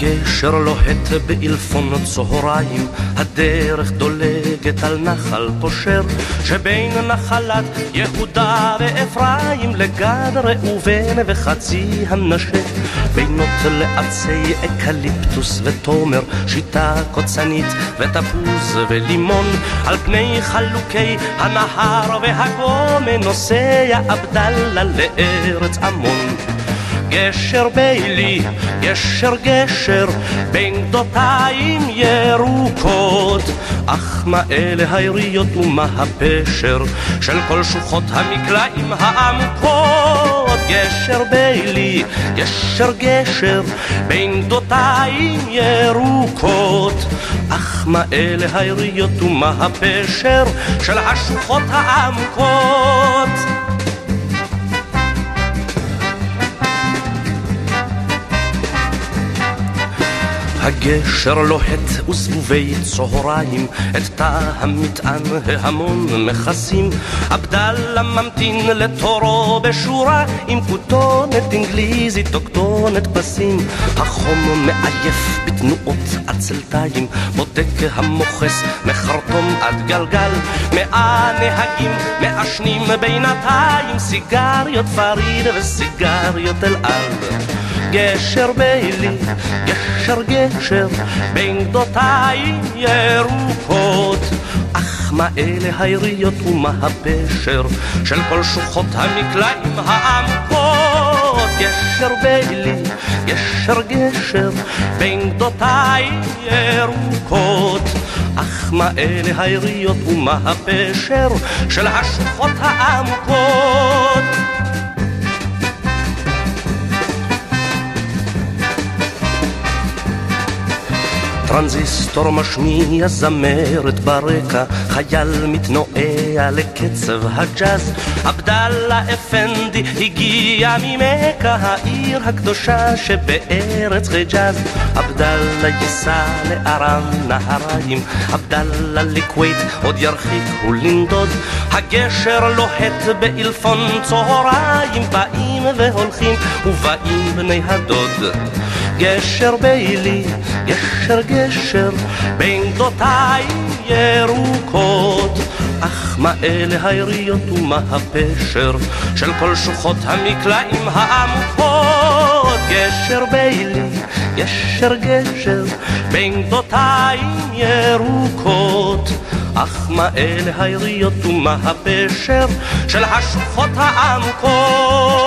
הגשר לוהט באלפון צהריים, הדרך דולגת על נחל פושר, שבין נחלת יהודה ואפרים לגד ראובן וחצי המנשה, בינות לעצי אקליפטוס ותומר, שיטה קוצנית ותפוז ולימון, על פני חלוקי הנהר והגומן נוסע עבדאללה לארץ עמון. גשר בילי, גשר גשר, בין גדותיים ירוקות, אך מה אלה היריות ומה הפשר של כל שוחות המקלעים העמוקות. גשר בילי, גשר גשר, בין גדותיים ירוקות, אך מה אלה היריות ומה הפשר של השוחות העמוקות. הגשר לוהט וזבובי צהריים, את תא המטען ההמון מכסים, עבדאללה ממתין לתורו בשורה, עם כותונת אנגליזית או כתונת פסים. החום מעייף בתנועות עצלתיים, בודק המוחס מחרטום עד גלגל, 100 נהגים מעשנים בינתיים, סיגריות פריד וסיגריות אל על. גשר בילי, גשר גשר, בין גדותיים ירוקות, אך מה אלה היריות ומה הפשר של כל שוחות המקלעים העמוקות. גשר בילי, גשר גשר, בין גדותיים ירוקות, אך מה אלה היריות ומה הפשר של השוחות העמוקות. טרנזיסטור משמיע זמרת ברקע, חייל מתנועע לקצב הג'אז, עבדאללה אפנדי הגיע ממכה, העיר הקדושה שבארץ חיג'אז. עבדאללה ייסע לארם נהריים, עבדאללה לכווית עוד ירחיק ולנדוד. הגשר לוהט באלפון צהריים, באים והולכים ובאים בני הדוד. גשר בילי, גשר גשר, בין גדותיים ירוקות, אך מה אלה היריות ומה הפשר של כל שוחות המקלעים העמוקות. גשר בילי, גשר גשר, בין גדותיים ירוקות, אך מה אלה היריות ומה הפשר של השוחות העמוקות.